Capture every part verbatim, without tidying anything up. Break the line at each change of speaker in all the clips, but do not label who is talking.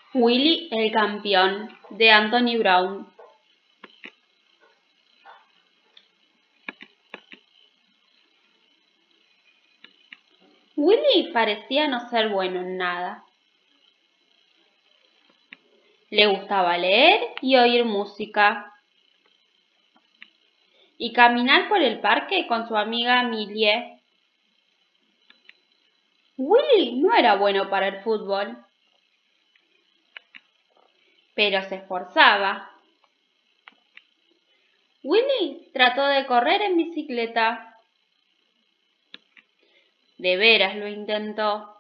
Willy el campeón, de Anthony Brown. Willy parecía no ser bueno en nada. Le gustaba leer y oír música, y caminar por el parque con su amiga Millie. Willy no era bueno para el fútbol, pero se esforzaba. Willy trató de correr en bicicleta. De veras lo intentó.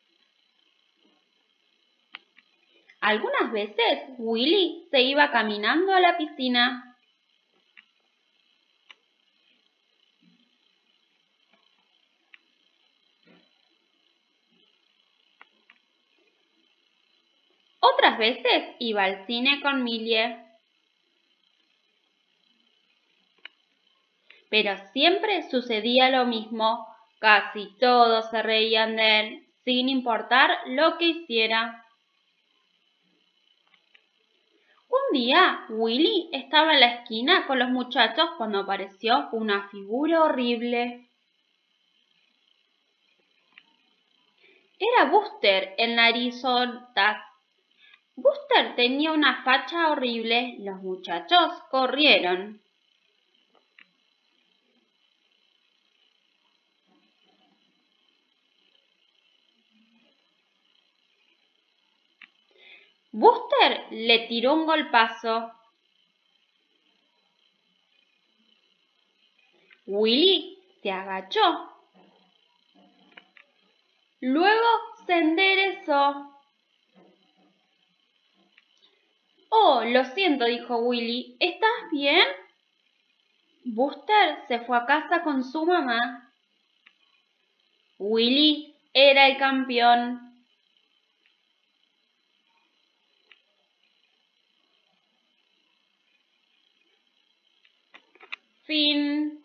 Algunas veces Willy se iba caminando a la piscina. Otras veces iba al cine con Millie. Pero siempre sucedía lo mismo. Casi todos se reían de él, sin importar lo que hiciera. Un día, Willy estaba en la esquina con los muchachos cuando apareció una figura horrible. Era Buster, el narizotas. Buster tenía una facha horrible. Los muchachos corrieron. Buster le tiró un golpazo. Willy se agachó. Luego se enderezó. Oh, lo siento, dijo Willy. ¿Estás bien? Buster se fue a casa con su mamá. Willy era el campeón. Fin.